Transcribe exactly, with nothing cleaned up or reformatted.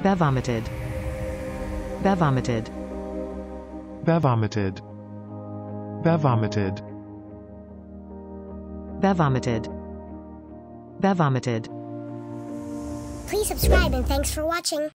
Bevomited. Bevomited. Bevomited. Bevomited. Bevomited. Bevomited. Please subscribe and thanks for watching.